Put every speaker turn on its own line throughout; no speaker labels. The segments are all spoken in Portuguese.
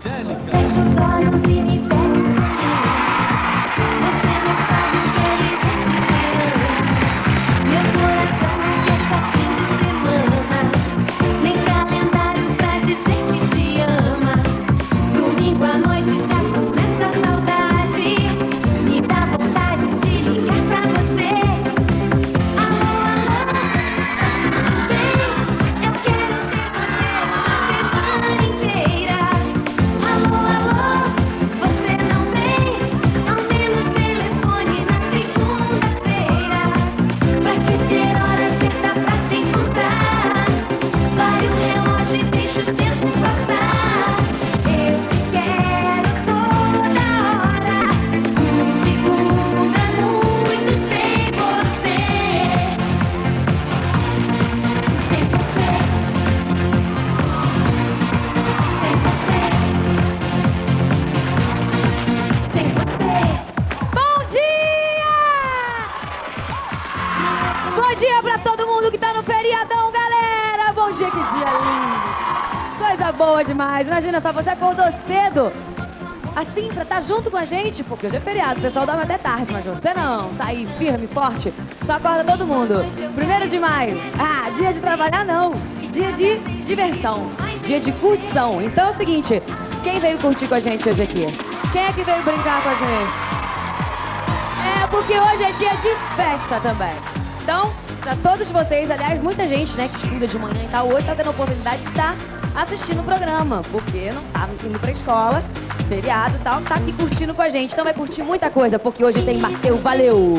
Bom dia pra todo mundo que tá no feriadão, galera! Bom dia, que dia lindo! Coisa boa demais! Imagina só, você acordou cedo, assim, pra estar junto com a gente, porque hoje é feriado, o pessoal dorme até tarde, mas você não, tá aí firme, forte, só acorda todo mundo. 1º de maio, dia de trabalhar não, dia de diversão, dia de curtição. Então é o seguinte, quem veio curtir com a gente hoje aqui? Quem é que veio brincar com a gente? É, porque hoje é dia de festa também. Então, pra todos vocês, aliás, muita gente, né, que estuda de manhã e tal, hoje tá tendo a oportunidade de estar assistindo o programa, porque não tá indo pra escola, feriado e tal, tá aqui curtindo com a gente. Então vai curtir muita coisa, porque hoje tem Mateu Valeu!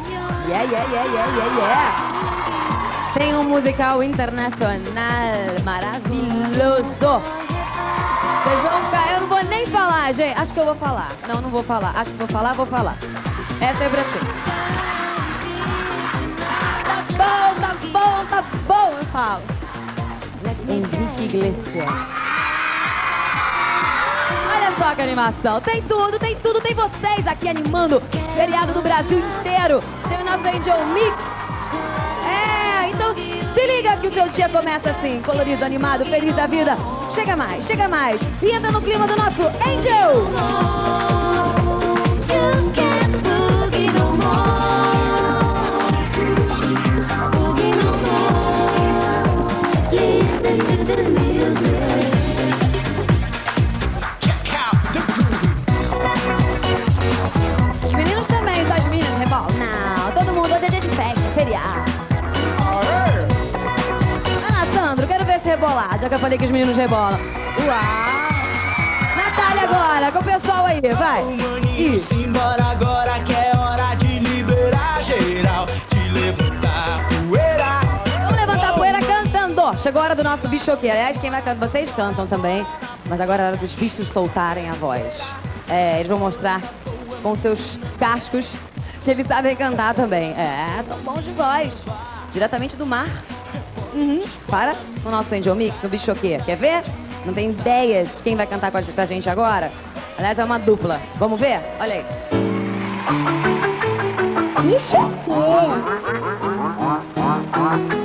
Yeah! Tem um musical internacional maravilhoso. Vocês vão ficar... Eu não vou nem falar, gente. Acho que eu vou falar. Não, não vou falar. Acho que vou falar. Essa é pra você. Tá bom, eu falo. Henrique Iglesias. Olha só que animação. Tem tudo. Tem vocês aqui animando. Feriado do Brasil inteiro. Tem o nosso Angel Mix. É, então se liga que o seu dia começa assim, colorido, animado, feliz da vida. Chega mais. E entra no clima do nosso Angel. Os meninos também, só as meninas rebolam. Não, todo mundo, hoje é dia de festa, feriado. Vai lá, Sandro, quero ver esse rebolado, já que eu falei que os meninos rebolam. Uau! Natália agora, com o pessoal aí, vai. Isso.
Embora agora que é hora de liberar geral, de levantar poeira.
Vamos levantar poeira cantando. Chegou a hora do nosso bichoqueiro. Aliás, quem vai cantar, vocês cantam também, mas agora é hora dos bichos soltarem a voz. É, eles vão mostrar com seus cascos que eles sabem cantar também. É, são bons de voz. Diretamente do mar. Para o nosso Angel Mix, o bichoqueiro. Quer ver? Não tem ideia de quem vai cantar com a gente agora? Aliás, é uma dupla. Vamos ver? Olha aí.
Bichoqueiro.